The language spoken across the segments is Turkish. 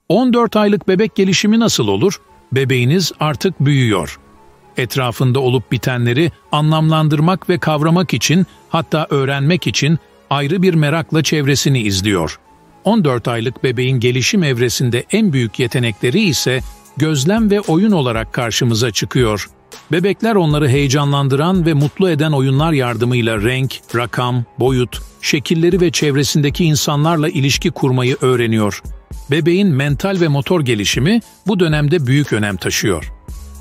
14 aylık bebek gelişimi nasıl olur? Bebeğiniz artık büyüyor. Etrafında olup bitenleri anlamlandırmak ve kavramak için, hatta öğrenmek için ayrı bir merakla çevresini izliyor. 14 aylık bebeğin gelişim evresinde en büyük yetenekleri ise gözlem ve oyun olarak karşımıza çıkıyor. Bebekler onları heyecanlandıran ve mutlu eden oyunlar yardımıyla renk, rakam, boyut, şekilleri ve çevresindeki insanlarla ilişki kurmayı öğreniyor. Bebeğin mental ve motor gelişimi bu dönemde büyük önem taşıyor.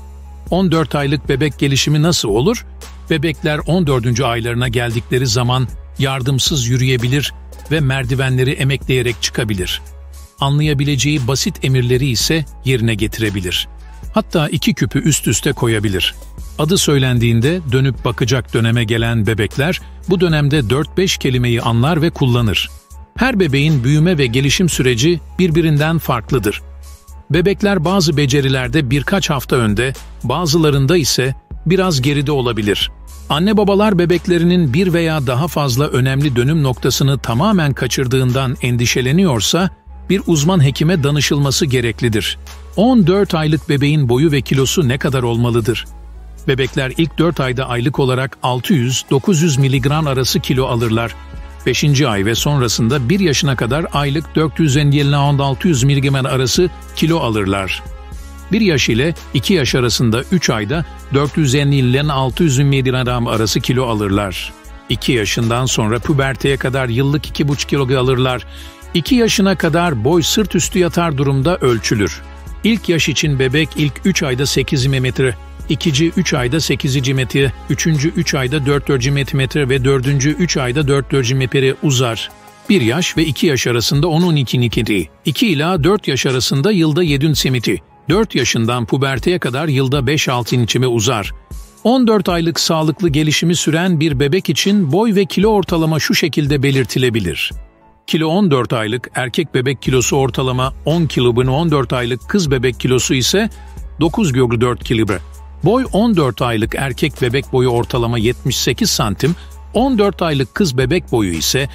14 aylık bebek gelişimi nasıl olur? Bebekler 14. aylarına geldikleri zaman yardımsız yürüyebilir ve merdivenleri emekleyerek çıkabilir. Anlayabileceği basit emirleri ise yerine getirebilir. Hatta 2 küpü üst üste koyabilir. Adı söylendiğinde dönüp bakacak döneme gelen bebekler bu dönemde 4-5 kelimeyi anlar ve kullanır. Her bebeğin büyüme ve gelişim süreci birbirinden farklıdır. Bebekler bazı becerilerde birkaç hafta önde, bazılarında ise biraz geride olabilir. Anne babalar bebeklerinin bir veya daha fazla önemli dönüm noktasını tamamen kaçırdığından endişeleniyorsa, bir uzman hekime danışılması gereklidir. 14 aylık bebeğin boyu ve kilosu ne kadar olmalıdır? Bebekler ilk 4 ayda aylık olarak 600-900 mg arası kilo alırlar. 5. ay ve sonrasında 1 yaşına kadar aylık 450-600 mg arası kilo alırlar. 1 yaş ile 2 yaş arasında 3 ayda 450-600 mg arası kilo alırlar. 2 yaşından sonra puberteye kadar yıllık 2,5 kilo alırlar. 2 yaşına kadar boy sırt üstü yatar durumda ölçülür. İlk yaş için bebek ilk 3 ayda 8 mm, ikinci 3 ayda 8 mm, üçüncü 3 ayda 4 mm ve dördüncü 3 ayda 4 mm uzar. 1 yaş ve 2 yaş arasında 10-12 cm, 2 ila 4 yaş arasında yılda 7 cm, 4 yaşından puberteye kadar yılda 5-6 cm uzar. 14 aylık sağlıklı gelişimi süren bir bebek için boy ve kilo ortalama şu şekilde belirtilebilir. Kilo 14 aylık erkek bebek kilosu ortalama 10 kg, 14 aylık kız bebek kilosu ise 9,4 kg. Boy 14 aylık erkek bebek boyu ortalama 78 santim, 14 aylık kız bebek boyu ise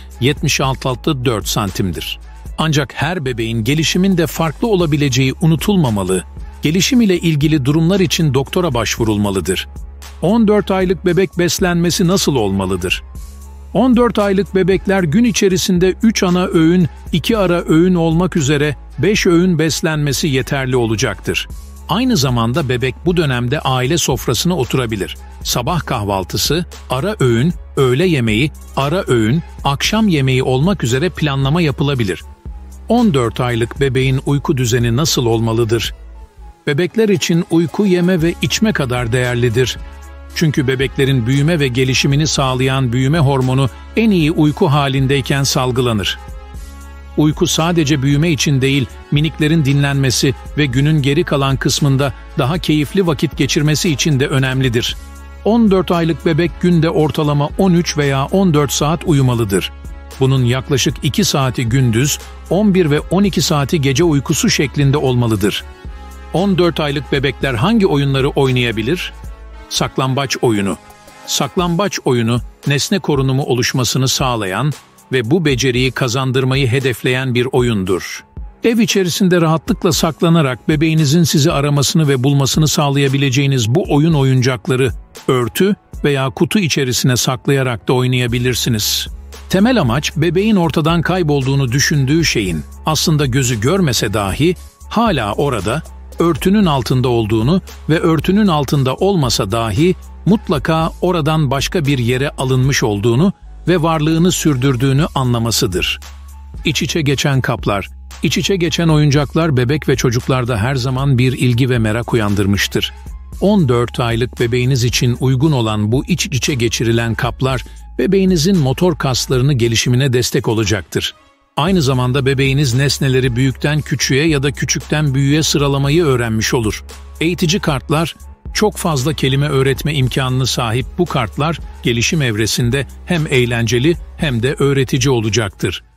76,4 santimdir. Ancak her bebeğin gelişiminde farklı olabileceği unutulmamalı, gelişim ile ilgili durumlar için doktora başvurulmalıdır. 14 aylık bebek beslenmesi nasıl olmalıdır? 14 aylık bebekler gün içerisinde 3 ana öğün, 2 ara öğün olmak üzere 5 öğün beslenmesi yeterli olacaktır. Aynı zamanda bebek bu dönemde aile sofrasına oturabilir. Sabah kahvaltısı, ara öğün, öğle yemeği, ara öğün, akşam yemeği olmak üzere planlama yapılabilir. 14 aylık bebeğin uyku düzeni nasıl olmalıdır? Bebekler için uyku yeme ve içme kadar değerlidir. Çünkü bebeklerin büyüme ve gelişimini sağlayan büyüme hormonu en iyi uyku halindeyken salgılanır. Uyku sadece büyüme için değil, miniklerin dinlenmesi ve günün geri kalan kısmında daha keyifli vakit geçirmesi için de önemlidir. 14 aylık bebek günde ortalama 13 veya 14 saat uyumalıdır. Bunun yaklaşık 2 saati gündüz, 11 ve 12 saati gece uykusu şeklinde olmalıdır. 14 aylık bebekler hangi oyunları oynayabilir? Saklambaç oyunu. Saklambaç oyunu, nesne korunumu oluşmasını sağlayan ve bu beceriyi kazandırmayı hedefleyen bir oyundur. Ev içerisinde rahatlıkla saklanarak bebeğinizin sizi aramasını ve bulmasını sağlayabileceğiniz bu oyun oyuncakları örtü veya kutu içerisine saklayarak da oynayabilirsiniz. Temel amaç bebeğin ortadan kaybolduğunu düşündüğü şeyin aslında gözü görmese dahi hala orada, örtünün altında olduğunu ve örtünün altında olmasa dahi mutlaka oradan başka bir yere alınmış olduğunu ve varlığını sürdürdüğünü anlamasıdır. İç içe geçen kaplar, iç içe geçen oyuncaklar bebek ve çocuklarda her zaman bir ilgi ve merak uyandırmıştır. 14 aylık bebeğiniz için uygun olan bu iç içe geçirilen kaplar, bebeğinizin motor kaslarını gelişimine destek olacaktır. Aynı zamanda bebeğiniz nesneleri büyükten küçüğe ya da küçükten büyüğe sıralamayı öğrenmiş olur. Eğitici kartlar, çok fazla kelime öğretme imkanına sahip bu kartlar, gelişim evresinde hem eğlenceli hem de öğretici olacaktır.